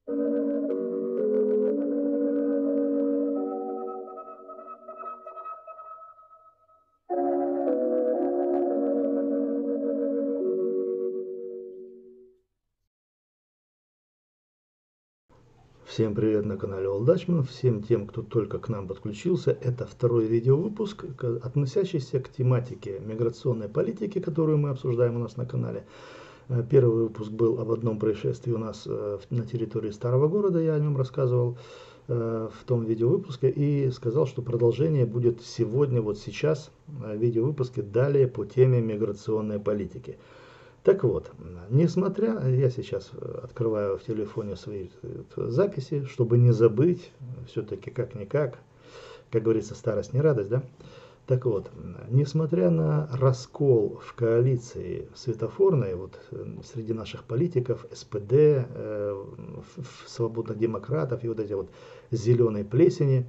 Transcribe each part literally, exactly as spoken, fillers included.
Всем привет на канале All Dutchman. Всем тем, кто только к нам подключился, это второй видеовыпуск, относящийся к тематике миграционной политики, которую мы обсуждаем у нас на канале. Первый выпуск был об одном происшествии у нас на территории Старого Города, я о нем рассказывал в том видеовыпуске и сказал, что продолжение будет сегодня, вот сейчас, в видеовыпуске далее по теме миграционной политики. Так вот, несмотря, я сейчас открываю в телефоне свои записи, чтобы не забыть, все-таки как-никак, как говорится, старость не радость, да? Так вот, несмотря на раскол в коалиции светофорной, вот среди наших политиков, эс пэ дэ, э, свободных демократов и вот эти вот зеленой плесени,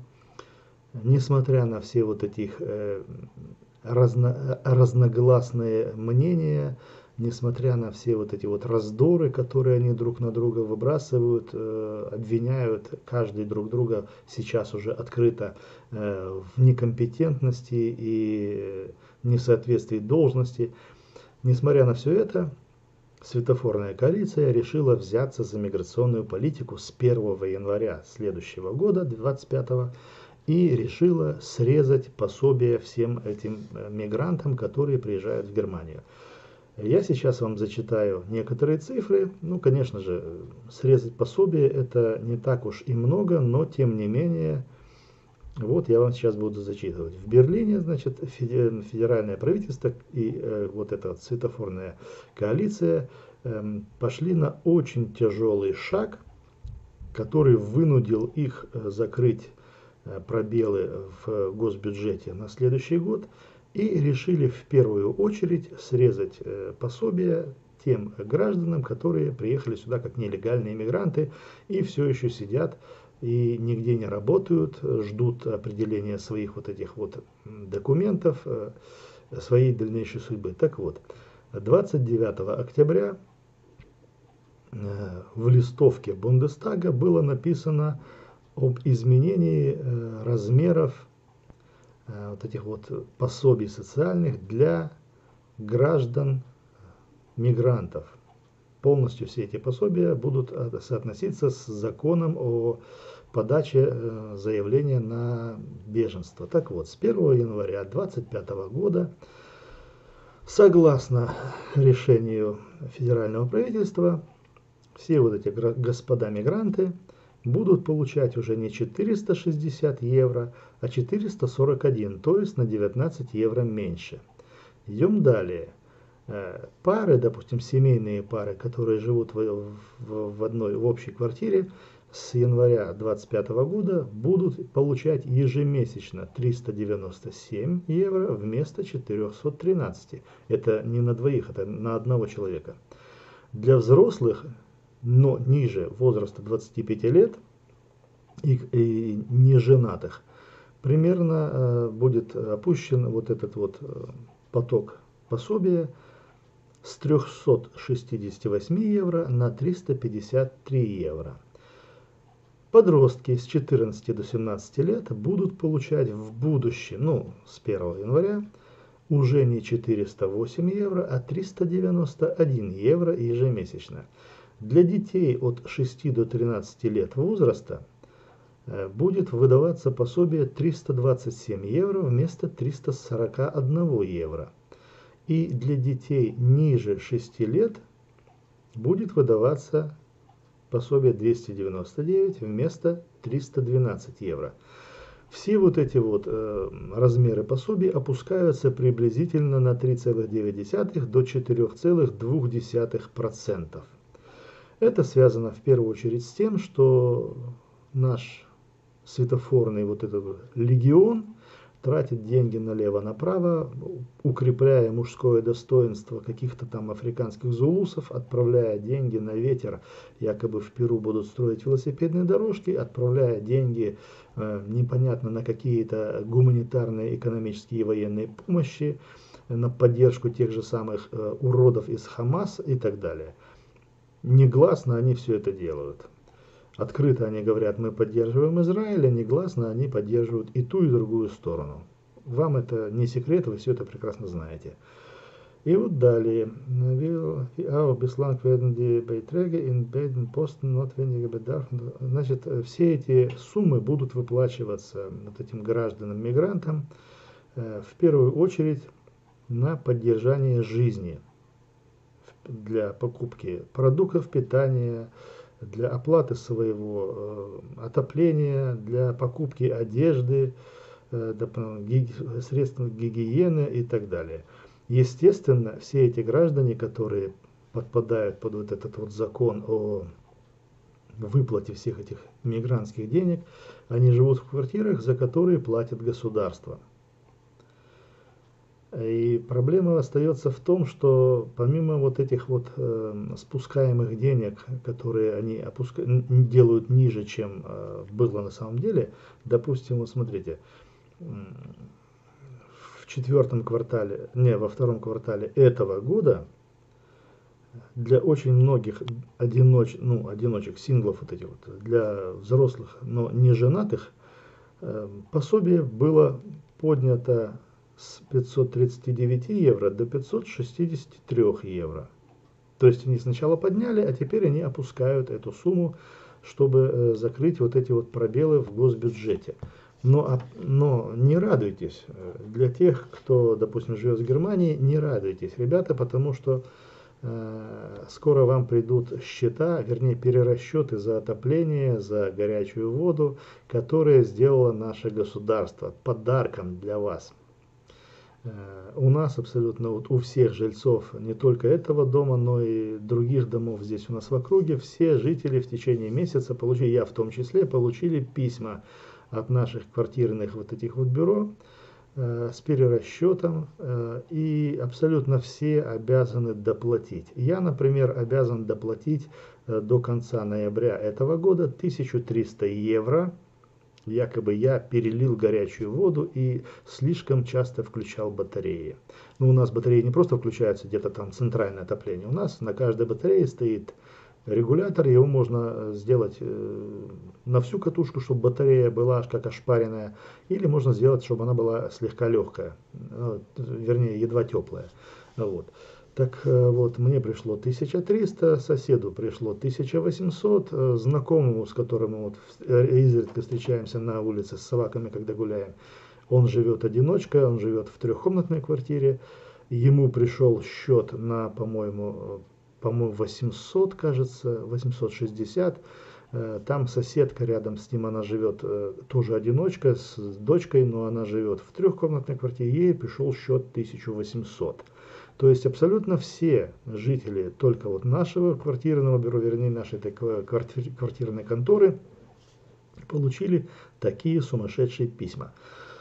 несмотря на все вот этих э, разно, разногласные мнения, несмотря на все вот эти вот раздоры, которые они друг на друга выбрасывают, э, обвиняют каждый друг друга сейчас уже открыто э, в некомпетентности и несоответствии должности. Несмотря на все это, светофорная коалиция решила взяться за миграционную политику с первого января следующего года, двадцать пятого, и решила срезать пособие всем этим мигрантам, которые приезжают в Германию. Я сейчас вам зачитаю некоторые цифры. Ну, конечно же, срезать пособие это не так уж и много, но тем не менее, вот я вам сейчас буду зачитывать. В Берлине, значит, федеральное правительство и э, вот эта вот светофорная коалиция э, пошли на очень тяжелый шаг, который вынудил их закрыть э, пробелы в госбюджете на следующий год. И решили в первую очередь срезать э, пособия тем гражданам, которые приехали сюда как нелегальные мигранты и все еще сидят и нигде не работают, ждут определения своих вот этих вот документов, э, своей дальнейшей судьбы. Так вот, двадцать девятого октября э, в листовке Бундестага было написано об изменении э, размеров вот этих вот пособий социальных для граждан мигрантов. Полностью все эти пособия будут соотноситься с законом о подаче заявления на беженство. Так вот, с первого января две тысячи двадцать пятого года, согласно решению федерального правительства, все вот эти господа мигранты будут получать уже не четыреста шестьдесят евро, а четыреста сорок один, то есть на девятнадцать евро меньше. Идем далее. Пары, допустим, семейные пары, которые живут в, в, в одной, в общей квартире, с января две тысячи двадцать пятого года будут получать ежемесячно триста девяносто семь евро вместо четырехсот тринадцати. Это не на двоих, это на одного человека. Для взрослых, но ниже возраста двадцати пяти лет и, и неженатых, примерно э, будет опущен вот этот вот э, поток пособия с трёхсот шестидесяти восьми евро на триста пятьдесят три евро. Подростки с четырнадцати до семнадцати лет будут получать в будущем, ну, с первого января, уже не четыреста восемь евро, а триста девяносто один евро ежемесячно. Для детей от шести до тринадцати лет возраста будет выдаваться пособие триста двадцать семь евро вместо триста сорок один евро. И для детей ниже шести лет будет выдаваться пособие двести девяносто девять вместо триста двенадцать евро. Все вот эти вот э, размеры пособий опускаются приблизительно на три целых девять десятых до четырёх целых двух десятых процента. Это связано в первую очередь с тем, что наш светофорный вот этот легион тратит деньги налево-направо, укрепляя мужское достоинство каких-то там африканских зулусов, отправляя деньги на ветер, якобы в Перу будут строить велосипедные дорожки, отправляя деньги э, непонятно на какие-то гуманитарные, экономические и военные помощи, на поддержку тех же самых э, уродов из Хамас и так далее. Негласно они все это делают. Открыто они говорят, мы поддерживаем Израиль, а негласно они поддерживают и ту, и другую сторону. Вам это не секрет, вы все это прекрасно знаете. И вот далее. Значит, все эти суммы будут выплачиваться вот этим гражданам-мигрантам в первую очередь на поддержание жизни, для покупки продуктов питания, для оплаты своего отопления, для покупки одежды, средств гигиены и так далее. Естественно, все эти граждане, которые подпадают под вот этот вот закон о выплате всех этих мигрантских денег, они живут в квартирах, за которые платит государство. И проблема остается в том, что помимо вот этих вот э, спускаемых денег, которые они опуска... делают ниже, чем э, было на самом деле, допустим, вот смотрите, в четвертом квартале, не, во втором квартале этого года для очень многих одиноч, ну, одиночек, синглов вот этих вот, для взрослых, но не женатых, э, пособие было поднято с пятисот тридцати девяти евро до пятисот шестидесяти трёх евро. То есть они сначала подняли, а теперь они опускают эту сумму, чтобы э, закрыть вот эти вот пробелы в госбюджете. Но, но не радуйтесь, для тех, кто, допустим, живет в Германии, не радуйтесь, ребята, потому что э, скоро вам придут счета, вернее перерасчеты за отопление, за горячую воду, которые сделало наше государство подарком для вас. У нас абсолютно, вот у всех жильцов не только этого дома, но и других домов здесь у нас в округе, все жители в течение месяца получили, я в том числе, получили письма от наших квартирных вот этих вот бюро э, с перерасчетом, э, и абсолютно все обязаны доплатить. Я, например, обязан доплатить э, до конца ноября этого года тысячу триста евро. Якобы я перелил горячую воду и слишком часто включал батареи. Но у нас батареи не просто включаются, где-то там центральное отопление. У нас на каждой батарее стоит регулятор, его можно сделать на всю катушку, чтобы батарея была как ошпаренная, или можно сделать, чтобы она была слегка легкая, вернее, едва теплая. Вот. Так вот, мне пришло тысяча триста, соседу пришло тысяча восемьсот, знакомому, с которым мы вот изредка встречаемся на улице с собаками, когда гуляем, он живет одиночкой, он живет в трехкомнатной квартире, ему пришел счет на, по-моему, по-моему, восемьсот, кажется, восемьсот шестьдесят, там соседка рядом с ним, она живет, тоже одиночка, с дочкой, но она живет в трехкомнатной квартире, ей пришел счет тысяча восемьсот. То есть абсолютно все жители только вот нашего квартирного бюро, вернее нашей такой квартирной конторы, получили такие сумасшедшие письма.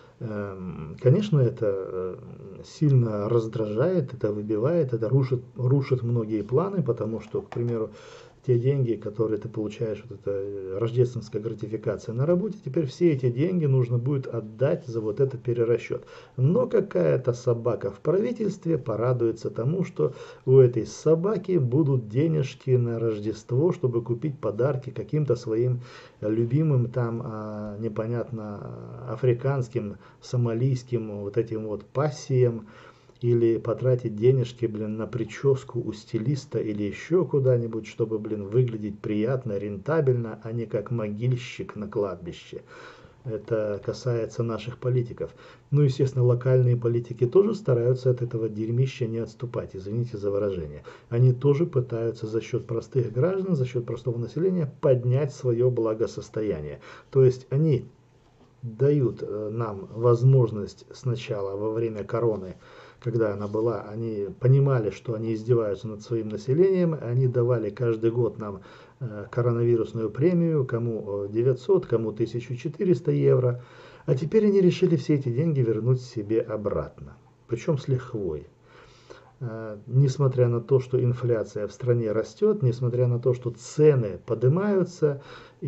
Конечно, это сильно раздражает, это выбивает, это рушит, рушит многие планы, потому что, к примеру, те деньги, которые ты получаешь, вот эта рождественская гратификация на работе, теперь все эти деньги нужно будет отдать за вот этот перерасчет. Но какая-то собака в правительстве порадуется тому, что у этой собаки будут денежки на Рождество, чтобы купить подарки каким-то своим любимым там, непонятно, африканским, сомалийским вот этим вот пассиям, или потратить денежки, блин, на прическу у стилиста или еще куда-нибудь, чтобы, блин, выглядеть приятно, рентабельно, а не как могильщик на кладбище. Это касается наших политиков. Ну, естественно, локальные политики тоже стараются от этого дерьмища не отступать, извините за выражение. Они тоже пытаются за счет простых граждан, за счет простого населения поднять свое благосостояние. То есть они дают нам возможность сначала во время короны, когда она была, они понимали, что они издеваются над своим населением, они давали каждый год нам коронавирусную премию, кому девятьсот, кому тысяча четыреста евро, а теперь они решили все эти деньги вернуть себе обратно, причем с лихвой. несмотря на то, что инфляция в стране растет, несмотря на то, что цены поднимаются,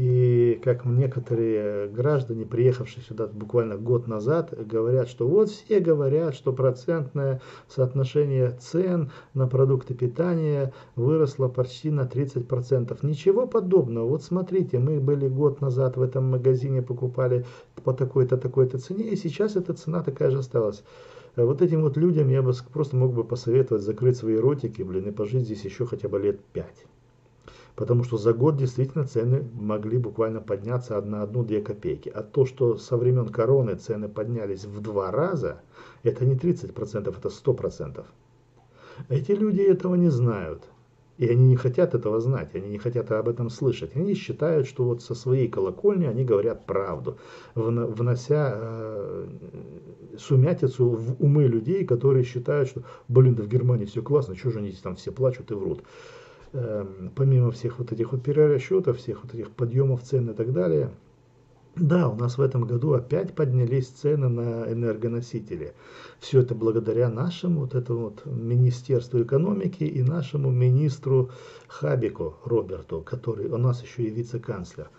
и как некоторые граждане, приехавшие сюда буквально год назад, говорят, что вот все говорят, что процентное соотношение цен на продукты питания выросло почти на тридцать процентов. Ничего подобного. Вот смотрите, мы были год назад в этом магазине, покупали по такой-то, такой-то цене, и сейчас эта цена такая же осталась. Вот этим вот людям я бы просто мог бы посоветовать закрыть свои ротики, блин, и пожить здесь еще хотя бы лет пять. Потому что за год действительно цены могли буквально подняться на одну-две копейки. А то, что со времен короны цены поднялись в два раза, это не тридцать процентов, это сто процентов. Эти люди этого не знают. И они не хотят этого знать, они не хотят об этом слышать. Они считают, что вот со своей колокольни они говорят правду, внося э, сумятицу в умы людей, которые считают, что, блин, да в Германии все классно, что же они там все плачут и врут. Э, помимо всех вот этих вот перерасчетов, всех вот этих подъемов цен и так далее. Да, у нас в этом году опять поднялись цены на энергоносители. Все это благодаря нашему вот этому вот Министерству экономики и нашему министру Хабику Роберту, который у нас еще и вице-канцлер.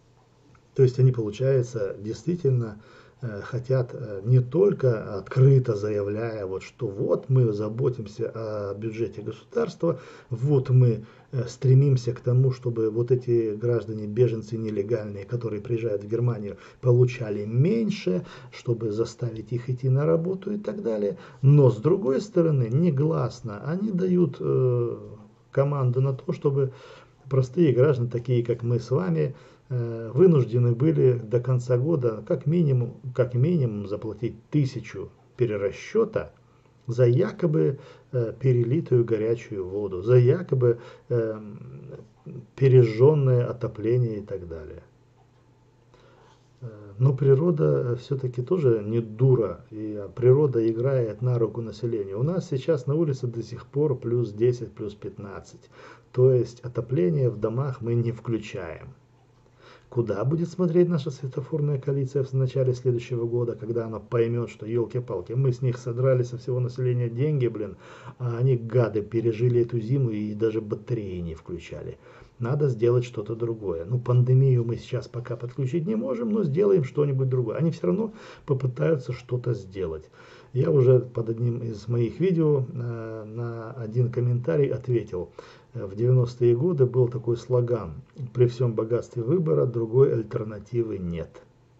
То есть они, получается, действительно э, хотят э, не только открыто заявляя, вот, что вот мы заботимся о бюджете государства, вот мы э, стремимся к тому, чтобы вот эти граждане, беженцы нелегальные, которые приезжают в Германию, получали меньше, чтобы заставить их идти на работу и так далее. Но с другой стороны, негласно они дают э, команду на то, чтобы простые граждане, такие как мы с вами, вынуждены были до конца года как минимум, как минимум заплатить тысячу перерасчета за якобы э, перелитую горячую воду, за якобы э, пережженное отопление и так далее. Но природа все-таки тоже не дура, и природа играет на руку населению. У нас сейчас на улице до сих пор плюс десять, плюс пятнадцать. То есть отопление в домах мы не включаем. Куда будет смотреть наша светофорная коалиция в начале следующего года, когда она поймет, что елки-палки, мы с них содрали со всего населения деньги, блин, а они, гады, пережили эту зиму и даже батареи не включали. Надо сделать что-то другое. Ну, пандемию мы сейчас пока подключить не можем, но сделаем что-нибудь другое. Они все равно попытаются что-то сделать. Я уже под одним из моих видео э, на один комментарий ответил. В девяностые годы был такой слоган: при всем богатстве выбора другой альтернативы нет.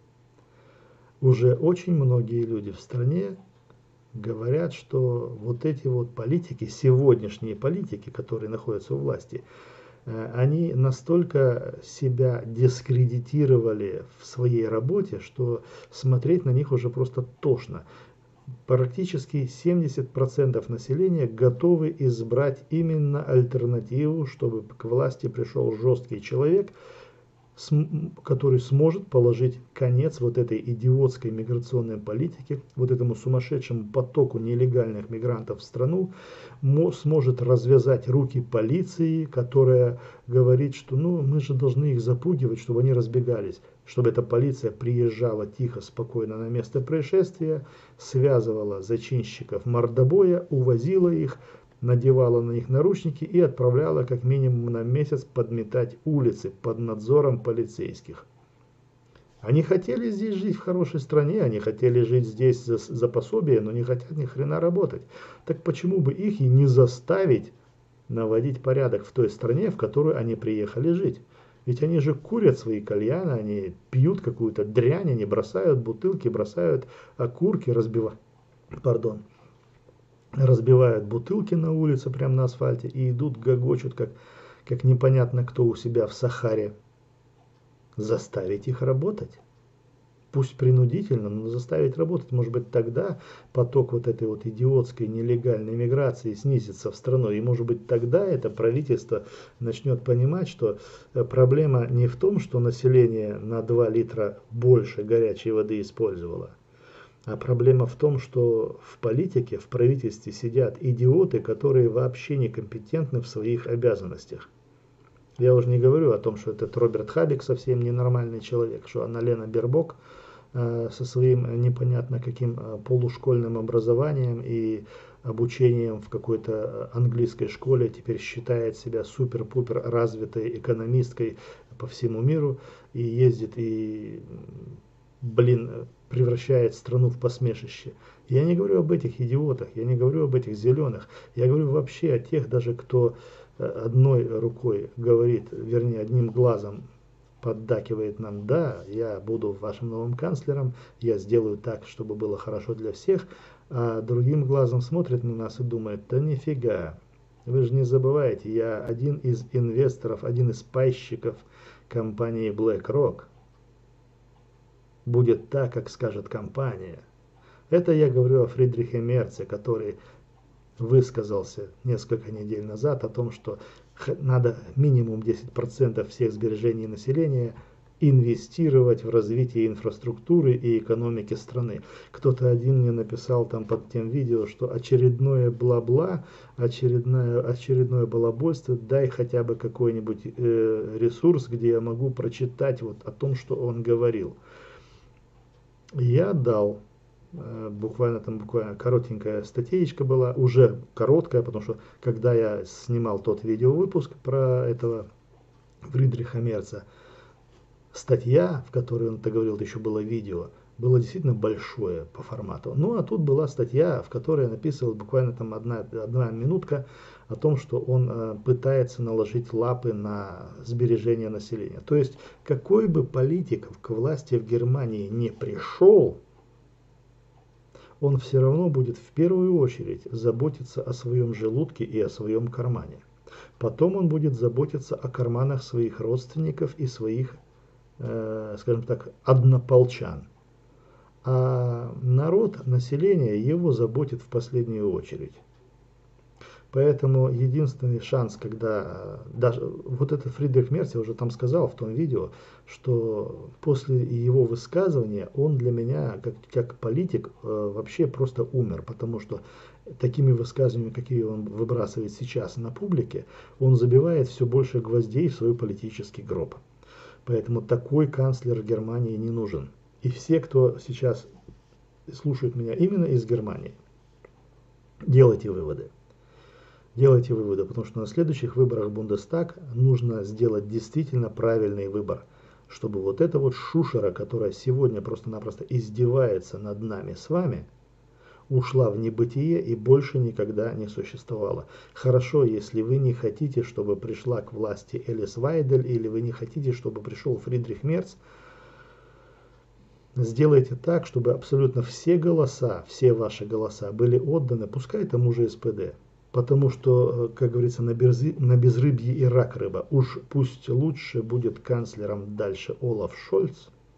Уже очень многие люди в стране говорят, что вот эти вот политики, сегодняшние политики, которые находятся у власти, они настолько себя дискредитировали в своей работе, что смотреть на них уже просто тошно. Практически семьдесят процентов населения готовы избрать именно альтернативу, чтобы к власти пришел жесткий человек, который сможет положить конец вот этой идиотской миграционной политике, вот этому сумасшедшему потоку нелегальных мигрантов в страну, сможет развязать руки полиции, которая говорит, что ну мы же должны их запугивать, чтобы они разбегались, чтобы эта полиция приезжала тихо, спокойно на место происшествия, связывала зачинщиков мордобоя, увозила их, надевала на них наручники и отправляла как минимум на месяц подметать улицы под надзором полицейских. Они хотели здесь жить в хорошей стране, они хотели жить здесь за, за пособие, но не хотят ни хрена работать. Так почему бы их и не заставить наводить порядок в той стране, в которую они приехали жить? Ведь они же курят свои кальяны, они пьют какую-то дрянь, они бросают бутылки, бросают окурки, разбивают, пардон, разбивают бутылки на улице, прямо на асфальте, и идут, гогочут, как, как непонятно кто у себя в Сахаре. Заставить их работать. Пусть принудительно, но заставить работать. Может быть, тогда поток вот этой вот идиотской нелегальной миграции снизится в страну. И может быть, тогда это правительство начнет понимать, что проблема не в том, что население на два литра больше горячей воды использовало. А проблема в том, что в политике, в правительстве сидят идиоты, которые вообще некомпетентны в своих обязанностях. Я уже не говорю о том, что этот Роберт Хабик совсем ненормальный человек, что Анна-Лена Бербок э, со своим непонятно каким э, полушкольным образованием и обучением в какой-то английской школе, теперь считает себя супер-пупер развитой экономисткой по всему миру и ездит и, блин, превращает страну в посмешище. Я не говорю об этих идиотах, я не говорю об этих зеленых, я говорю вообще о тех даже, кто одной рукой говорит, вернее, одним глазом поддакивает нам: да, я буду вашим новым канцлером, я сделаю так, чтобы было хорошо для всех, а другим глазом смотрит на нас и думает: да нифига, вы же не забывайте, я один из инвесторов, один из пайщиков компании BlackRock. Будет так, как скажет компания. Это я говорю о Фридрихе Мерце, который высказался несколько недель назад о том, что надо минимум десять процентов всех сбережений населения инвестировать в развитие инфраструктуры и экономики страны. Кто-то один мне написал там под тем видео, что очередное бла-бла, очередное, очередное балабольство, дай хотя бы какой-нибудь э, ресурс, где я могу прочитать вот о том, что он говорил. Я дал. Буквально там буквально коротенькая статейка была, уже короткая, потому что когда я снимал тот видеовыпуск про этого Фридриха Мерца, статья, в которой он это говорил, это еще было видео, было действительно большое по формату. Ну а тут была статья, в которой я написывал буквально там одна, одна минутка о том, что он э, пытается наложить лапы на сбережение населения. То есть какой бы политик к власти в Германии не пришел, он все равно будет в первую очередь заботиться о своем желудке и о своем кармане. Потом он будет заботиться о карманах своих родственников и своих, э, скажем так, однополчан. А народ, население его заботит в последнюю очередь. Поэтому единственный шанс, когда даже вот этот Фридрих Мерц, я уже там сказал в том видео, что после его высказывания он для меня, как, как политик, вообще просто умер, потому что такими высказываниями, какие он выбрасывает сейчас на публике, он забивает все больше гвоздей в свой политический гроб. Поэтому такой канцлер Германии не нужен. И все, кто сейчас слушает меня именно из Германии, делайте выводы. Делайте выводы, потому что на следующих выборах в Бундестаг нужно сделать действительно правильный выбор, чтобы вот эта вот шушера, которая сегодня просто-напросто издевается над нами с вами, ушла в небытие и больше никогда не существовала. Хорошо, если вы не хотите, чтобы пришла к власти Элис Вайдель, или вы не хотите, чтобы пришел Фридрих Мерц, сделайте так, чтобы абсолютно все голоса, все ваши голоса были отданы, пускай тому же эс пэ дэ. Потому что, как говорится, на, берзи, на безрыбье и рак рыба. Уж пусть лучше будет канцлером дальше Олаф Шольц,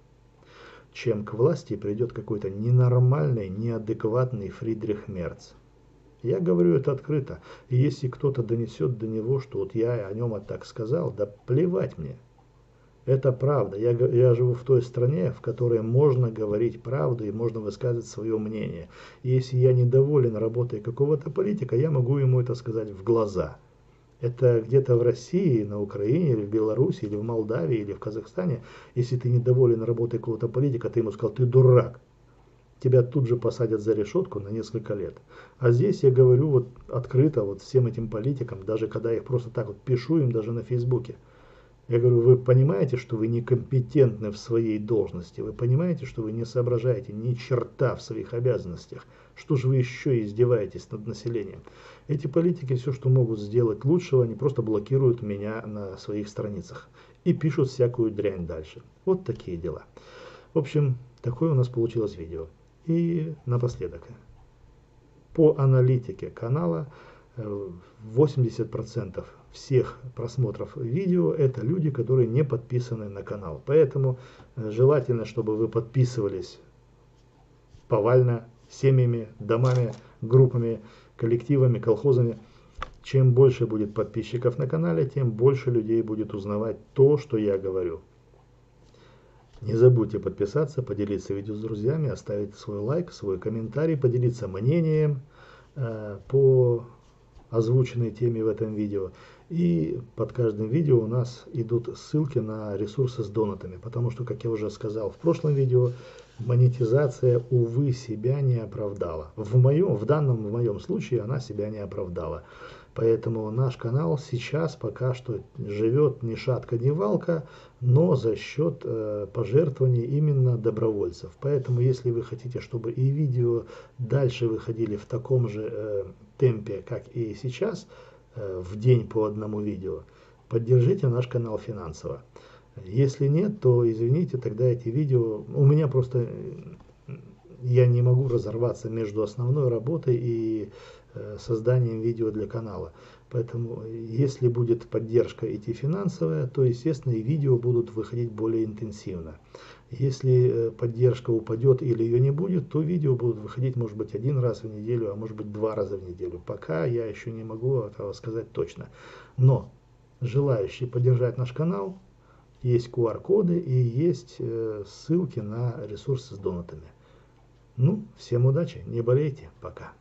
чем к власти придет какой-то ненормальный, неадекватный Фридрих Мерц. Я говорю это открыто. И если кто-то донесет до него, что вот я о нем так сказал, да плевать мне. Это правда. Я, я живу в той стране, в которой можно говорить правду и можно высказывать свое мнение. И если я недоволен работой какого-то политика, я могу ему это сказать в глаза. Это где-то в России, на Украине, или в Беларуси, или в Молдавии, или в Казахстане. Если ты недоволен работой какого-то политика, ты ему сказал: ты дурак. Тебя тут же посадят за решетку на несколько лет. А здесь я говорю вот открыто вот всем этим политикам, даже когда я их просто так вот пишу им даже на Фейсбуке. Я говорю: вы понимаете, что вы некомпетентны в своей должности, вы понимаете, что вы не соображаете ни черта в своих обязанностях, что же вы еще издеваетесь над населением? Эти политики все, что могут сделать лучшего, они просто блокируют меня на своих страницах и пишут всякую дрянь дальше. Вот такие дела. В общем, такое у нас получилось видео. И напоследок, по аналитике канала, восемьдесят процентов всех просмотров видео это люди, которые не подписаны на канал. Поэтому желательно, чтобы вы подписывались повально, семьями, домами, группами, коллективами, колхозами. Чем больше будет подписчиков на канале, тем больше людей будет узнавать то, что я говорю. Не забудьте подписаться, поделиться видео с друзьями, оставить свой лайк, свой комментарий, поделиться мнением э, по озвученной теме в этом видео. И под каждым видео у нас идут ссылки на ресурсы с донатами, потому что, как я уже сказал в прошлом видео, монетизация, увы, себя не оправдала. В моем, в данном, в моем случае она себя не оправдала. Поэтому наш канал сейчас пока что живет ни шатка, ни валка, но за счет э, пожертвований именно добровольцев. Поэтому если вы хотите, чтобы и видео дальше выходили в таком же э, темпе, как и сейчас, э, в день по одному видео, поддержите наш канал финансово. Если нет, то извините, тогда эти видео... У меня просто... Я не могу разорваться между основной работой и э, созданием видео для канала. Поэтому, если будет поддержка идти финансовая, то, естественно, и видео будут выходить более интенсивно. Если э, поддержка упадет или ее не будет, то видео будут выходить, может быть, один раз в неделю, а может быть, два раза в неделю. Пока я еще не могу этого сказать точно. Но желающие поддержать наш канал, есть ку ар коды и есть э, ссылки на ресурсы с донатами. Ну, всем удачи, не болейте, пока.